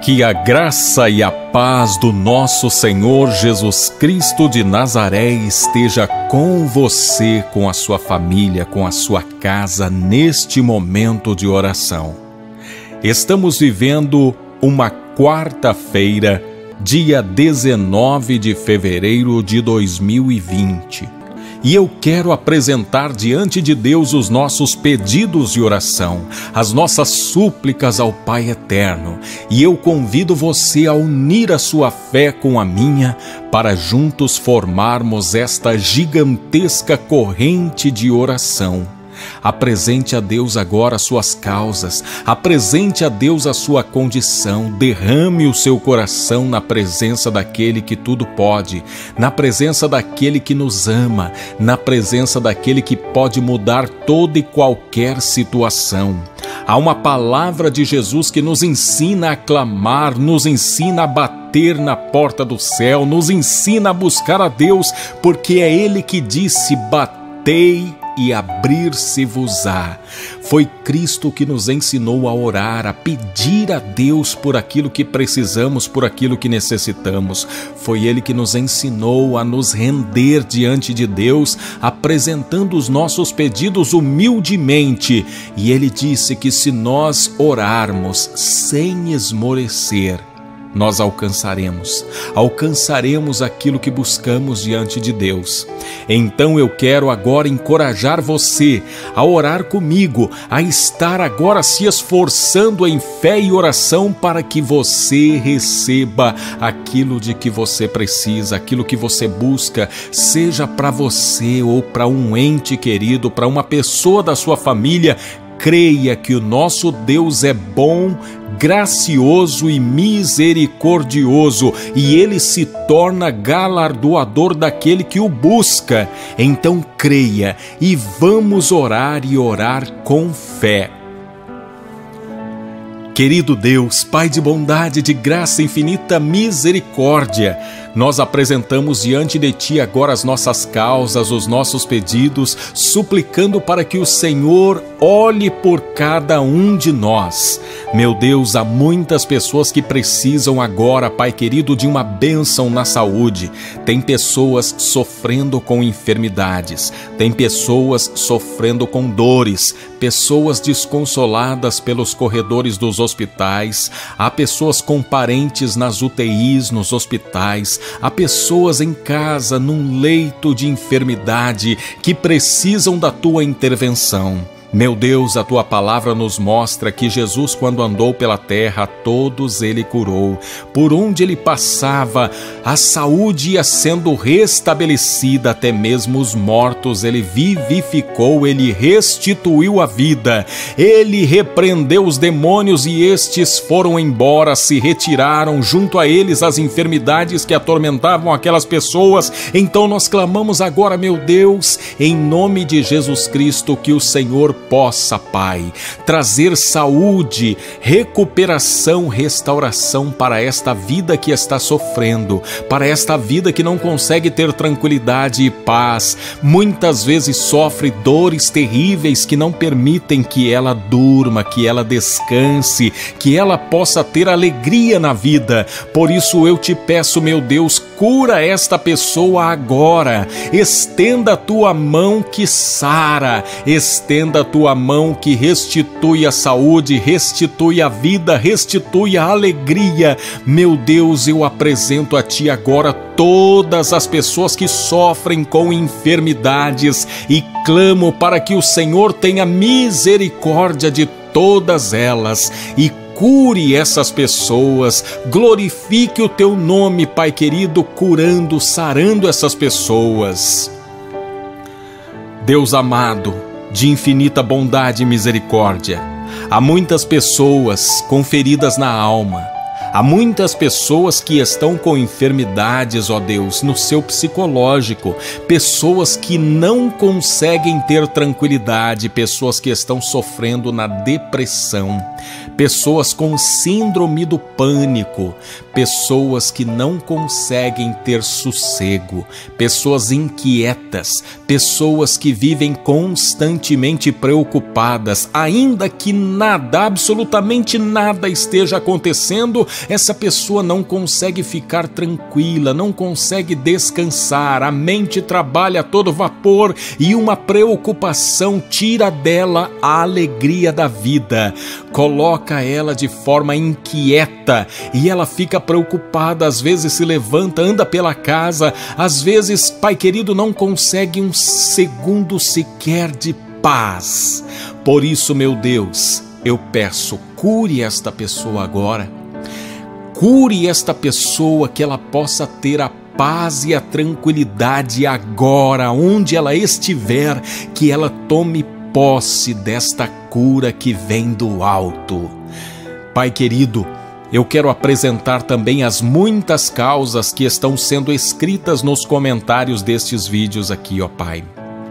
Que a graça e a paz do nosso Senhor Jesus Cristo de Nazaré esteja com você, com a sua família, com a sua casa, neste momento de oração. Estamos vivendo uma quarta-feira, dia 19 de fevereiro de 2020. E eu quero apresentar diante de Deus os nossos pedidos de oração, as nossas súplicas ao Pai Eterno. E eu convido você a unir a sua fé com a minha, para juntos formarmos esta gigantesca corrente de oração. Apresente a Deus agora as suas causas, apresente a Deus a sua condição, derrame o seu coração na presença daquele que tudo pode, na presença daquele que nos ama, na presença daquele que pode mudar toda e qualquer situação. Há uma palavra de Jesus que nos ensina a clamar, nos ensina a bater na porta do céu, nos ensina a buscar a Deus, porque é Ele que disse: batei e abrir-se-vos-á. Foi Cristo que nos ensinou a orar, a pedir a Deus por aquilo que precisamos, por aquilo que necessitamos. Foi Ele que nos ensinou a nos render diante de Deus, apresentando os nossos pedidos humildemente. E Ele disse que se nós orarmos sem esmorecer, nós alcançaremos aquilo que buscamos diante de Deus. Então eu quero agora encorajar você a orar comigo, a estar agora se esforçando em fé e oração para que você receba aquilo de que você precisa, aquilo que você busca, seja para você ou para um ente querido, para uma pessoa da sua família. Creia que o nosso Deus é bom, gracioso e misericordioso, e Ele se torna galardoador daquele que o busca. Então creia e vamos orar e orar com fé. Querido Deus, Pai de bondade, de graça infinita, misericórdia, nós apresentamos diante de Ti agora as nossas causas, os nossos pedidos, suplicando para que o Senhor olhe por cada um de nós. Meu Deus, há muitas pessoas que precisam agora, Pai querido, de uma bênção na saúde. Tem pessoas sofrendo com enfermidades, tem pessoas sofrendo com dores, pessoas desconsoladas pelos corredores dos hospitais, há pessoas com parentes nas UTIs, nos hospitais, há pessoas em casa, num leito de enfermidade, que precisam da Tua intervenção. Meu Deus, a Tua palavra nos mostra que Jesus, quando andou pela terra, todos Ele curou. Por onde Ele passava, a saúde ia sendo restabelecida, até mesmo os mortos Ele vivificou, Ele restituiu a vida. Ele repreendeu os demônios e estes foram embora, se retiraram, junto a eles as enfermidades que atormentavam aquelas pessoas. Então nós clamamos agora, meu Deus, em nome de Jesus Cristo, que o Senhor possa, Pai, trazer saúde, recuperação, restauração para esta vida que está sofrendo, para esta vida que não consegue ter tranquilidade e paz, muitas vezes sofre dores terríveis que não permitem que ela durma, que ela descanse, que ela possa ter alegria na vida. Por isso eu te peço, meu Deus, cura esta pessoa agora, estenda a Tua mão que sara, estenda a Tua mão que restitui a saúde, restitui a vida, restitui a alegria. Meu Deus, eu apresento a Ti agora todas as pessoas que sofrem com enfermidades e clamo para que o Senhor tenha misericórdia de todas elas e cure essas pessoas, glorifique o Teu nome, Pai querido, curando, sarando essas pessoas. Deus amado, de infinita bondade e misericórdia, há muitas pessoas com feridas na alma, há muitas pessoas que estão com enfermidades, ó Deus, no seu psicológico, pessoas que não conseguem ter tranquilidade, pessoas que estão sofrendo na depressão, pessoas com síndrome do pânico, pessoas que não conseguem ter sossego, pessoas inquietas, pessoas que vivem constantemente preocupadas, ainda que nada, absolutamente nada esteja acontecendo, essa pessoa não consegue ficar tranquila, não consegue descansar, a mente trabalha a todo vapor e uma preocupação tira dela a alegria da vida, coloca ela de forma inquieta e ela fica preocupada, às vezes se levanta, anda pela casa, às vezes, Pai querido, não consegue um segundo sequer de paz. Por isso, meu Deus, eu peço, cure esta pessoa agora, cure esta pessoa, que ela possa ter a paz e a tranquilidade agora, onde ela estiver, que ela tome posse desta cura que vem do alto. Pai querido, eu quero apresentar também as muitas causas que estão sendo escritas nos comentários destes vídeos aqui, ó Pai.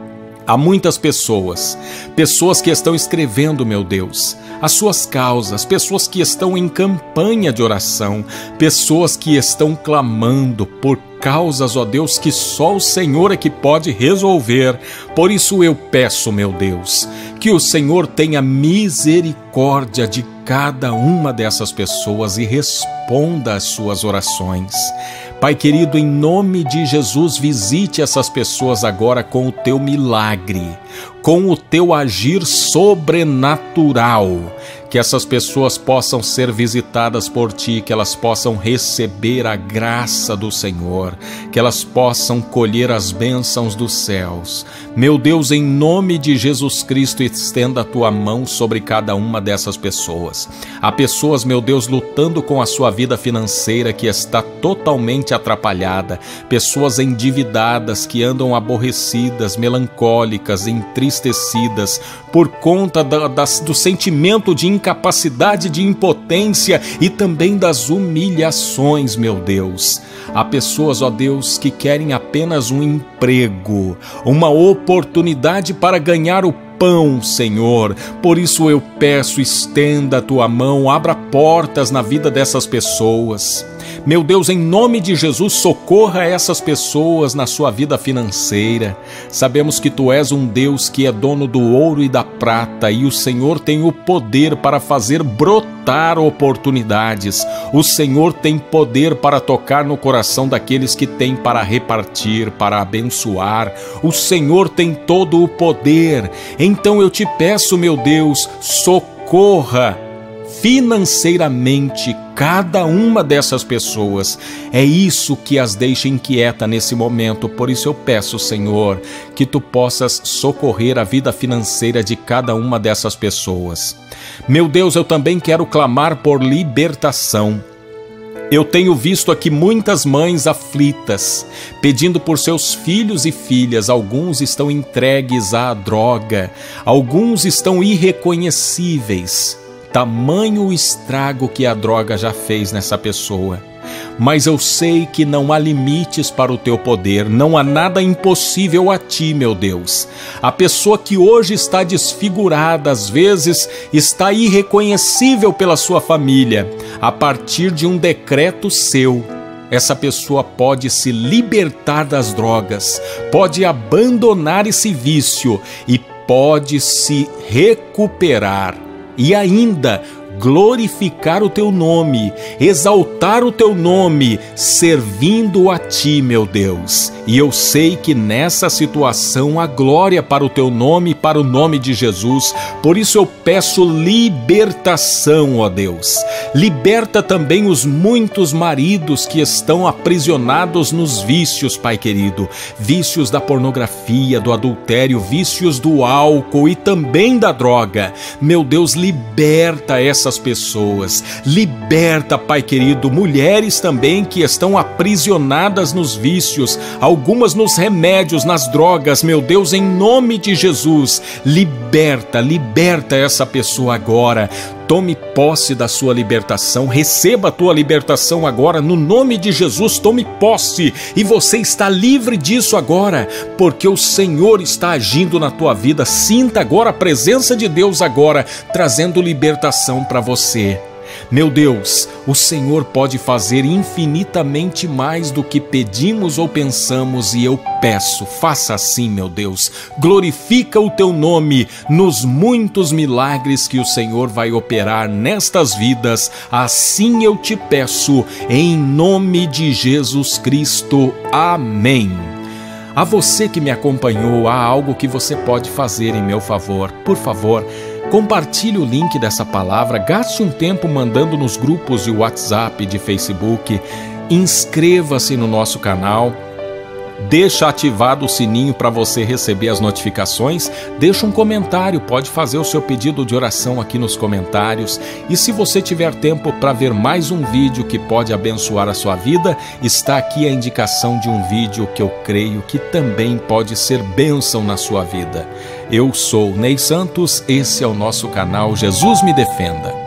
Há muitas pessoas que estão escrevendo, meu Deus, as suas causas, pessoas que estão em campanha de oração, pessoas que estão clamando por causas, ó Deus, que só o Senhor é que pode resolver. Por isso eu peço, meu Deus, que o Senhor tenha misericórdia de cada uma dessas pessoas e responda às suas orações. Pai querido, em nome de Jesus, visite essas pessoas agora com o teu milagre, com o teu agir sobrenatural, que essas pessoas possam ser visitadas por Ti, que elas possam receber a graça do Senhor, que elas possam colher as bênçãos dos céus. Meu Deus, em nome de Jesus Cristo, estenda a Tua mão sobre cada uma dessas pessoas. Há pessoas, meu Deus, lutando com a sua vida financeira que está totalmente atrapalhada, pessoas endividadas que andam aborrecidas, melancólicas, entristecidas, por conta do sentimento de incapacidade, de impotência e também das humilhações, meu Deus. Há pessoas, ó Deus, que querem apenas um emprego, uma oportunidade para ganhar o pão, Senhor. Por isso eu peço, estenda a Tua mão, abra portas na vida dessas pessoas. Meu Deus, em nome de Jesus, socorra essas pessoas na sua vida financeira. Sabemos que Tu és um Deus que é dono do ouro e da prata, e o Senhor tem o poder para fazer brotar oportunidades. O Senhor tem poder para tocar no coração daqueles que têm para repartir, para abençoar. O Senhor tem todo o poder. Então eu Te peço, meu Deus, socorra financeiramente cada uma dessas pessoas. É isso que as deixa inquieta nesse momento. Por isso eu peço, Senhor, que Tu possas socorrer a vida financeira de cada uma dessas pessoas. Meu Deus, eu também quero clamar por libertação. Eu tenho visto aqui muitas mães aflitas, pedindo por seus filhos e filhas. Alguns estão entregues à droga, alguns estão irreconhecíveis. Tamanho o estrago que a droga já fez nessa pessoa. Mas eu sei que não há limites para o Teu poder, não há nada impossível a Ti, meu Deus. A pessoa que hoje está desfigurada, às vezes está irreconhecível pela sua família, a partir de um decreto Seu, essa pessoa pode se libertar das drogas, pode abandonar esse vício e pode se recuperar. E ainda glorificar o Teu nome, exaltar o Teu nome, servindo a Ti, meu Deus. E eu sei que nessa situação há glória para o Teu nome e para o nome de Jesus. Por isso eu peço libertação, ó Deus. Liberta também os muitos maridos que estão aprisionados nos vícios, Pai querido. Vícios da pornografia, do adultério, vícios do álcool e também da droga. Meu Deus, liberta essas pessoas. Liberta, Pai querido, mulheres também que estão aprisionadas nos vícios, algumas nos remédios, nas drogas. Meu Deus, em nome de Jesus, liberta essa pessoa agora. Tome posse da sua libertação, receba a tua libertação agora, no nome de Jesus, tome posse, e você está livre disso agora, porque o Senhor está agindo na tua vida. Sinta agora a presença de Deus agora, trazendo libertação para você. Meu Deus, o Senhor pode fazer infinitamente mais do que pedimos ou pensamos, e eu peço, faça assim, meu Deus. Glorifica o teu nome nos muitos milagres que o Senhor vai operar nestas vidas. Assim eu te peço, em nome de Jesus Cristo. Amém. A você que me acompanhou, há algo que você pode fazer em meu favor. Por favor, compartilhe o link dessa palavra, gaste um tempo mandando nos grupos de WhatsApp, de Facebook, inscreva-se no nosso canal, deixa ativado o sininho para você receber as notificações, deixa um comentário, pode fazer o seu pedido de oração aqui nos comentários, e se você tiver tempo para ver mais um vídeo que pode abençoar a sua vida, está aqui a indicação de um vídeo que eu creio que também pode ser bênção na sua vida. Eu sou Ney Santos, esse é o nosso canal Jesus Me Defenda.